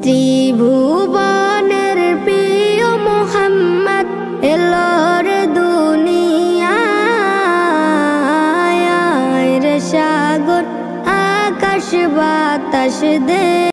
ত্রিভুবনের প্রিয় মুহাম্মদ এলোর দুনিয়ায় রে সাগর আকাশ বাতাস দে